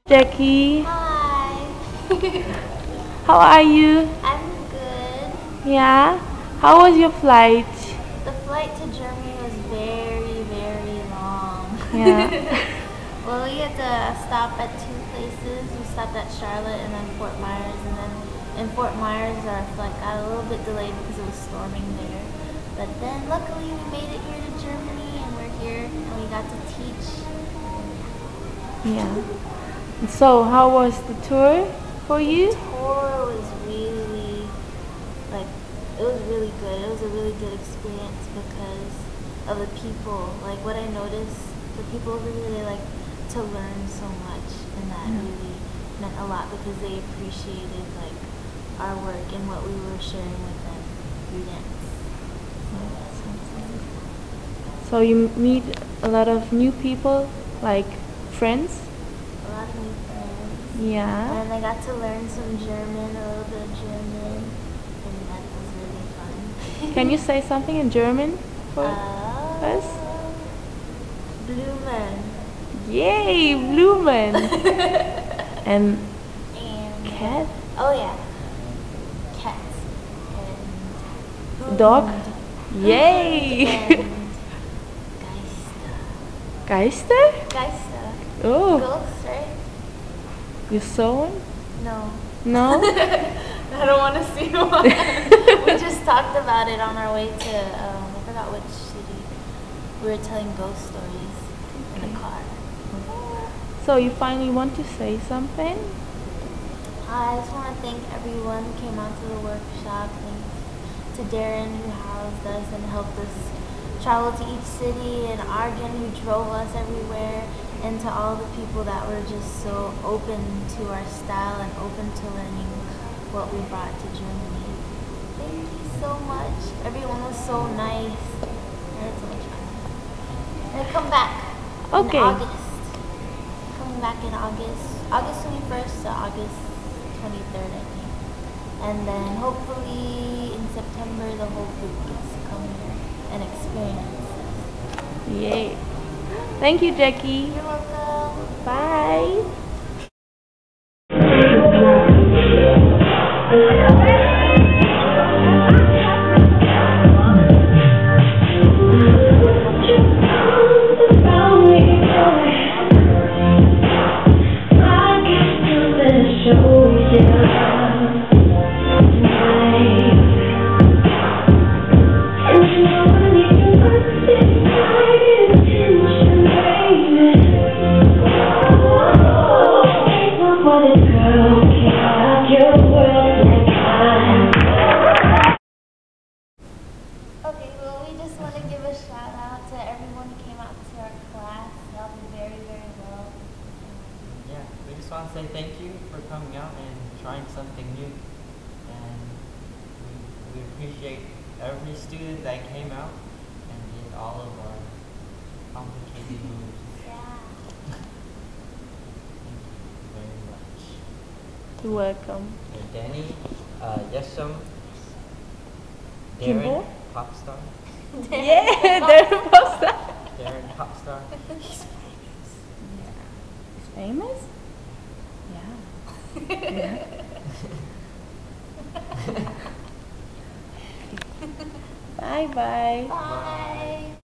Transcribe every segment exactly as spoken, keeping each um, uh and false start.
Jackie, Hi. how are you? I'm good. Yeah? How was your flight? The flight to Germany was very, very long. Yeah. Well, we had to stop at two places. We stopped at Charlotte and then Fort Myers. And then in Fort Myers, our flight got a little bit delayed because it was storming there. But then luckily we made it here to Germany and we're here and we got to teach. Yeah. So, how was the tour for you? The tour was really, like, it was really good. It was a really good experience because of the people. Like, what I noticed, the people over here, they like to learn so much, and that Yeah. really meant a lot because they appreciated, like, our work and what we were sharing with them through dance. So, you meet a lot of new people, like friends? A lot of new friends. Yeah. And I got to learn some German, a little bit of German, and that was really fun. Can you say something in German for Uh, us? Blumen. Yay, Blumen! And And cat? oh yeah, cats and Dog? Hund. Yay! And Geister. Geister? Geister. Oh, Ghosts, right? you saw one? No. No? I don't want to see one. We just talked about it on our way to, um, I forgot which city. We were telling ghost stories in the car. So, you finally want to say something? I just want to thank everyone who came out to the workshop. Thanks to Darren who housed us and helped us travel to each city, and Argan who drove us everywhere, and to all the people that were just so open to our style and open to learning what we brought to Germany. Thank you so much. Everyone was so nice. I had so much fun. And come back Okay. in August. Coming back in August. August twenty-first to August twenty-third, I think. And then hopefully in September the whole group gets to come here and experience this. Yay. Thank you, Jackie. You're welcome. Bye. Okay, well, we just want to give a shout out to everyone who came out to our class. Y'all did very, very well. Yeah, we just want to say thank you for coming out and trying something new. And we, we appreciate every student that came out and did all of our complicated moves. Yeah. Thank you very much. You're welcome. And Danny, uh, Yesham, Kimbo? Darren, Popstar, Yeah, there was that. Darren Popstar. He's He's famous? Yeah. Bye bye. Bye.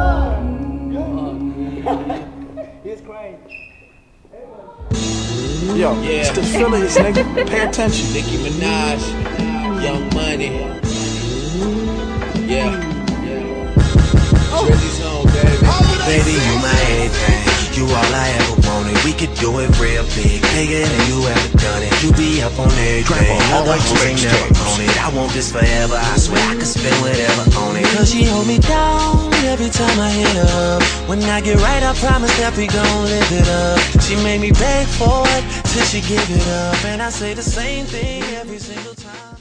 He's crying. Yo, Yeah. it's the Phillies, nigga. Pay attention. Nicki Minaj, Young Money. Yeah. Drizzy's home, baby. Baby, you my everything. You all I ever wanted. We could do it real big, bigger than you ever done it. You be up on everything. Other hoes ain't never on it. I want this forever. I swear I could spend whatever on it. Cause she hold me down every time I hit her up. When I get right, I promise that we gon' live it up. She made me beg for it till she give it up. And I say the same thing every single time.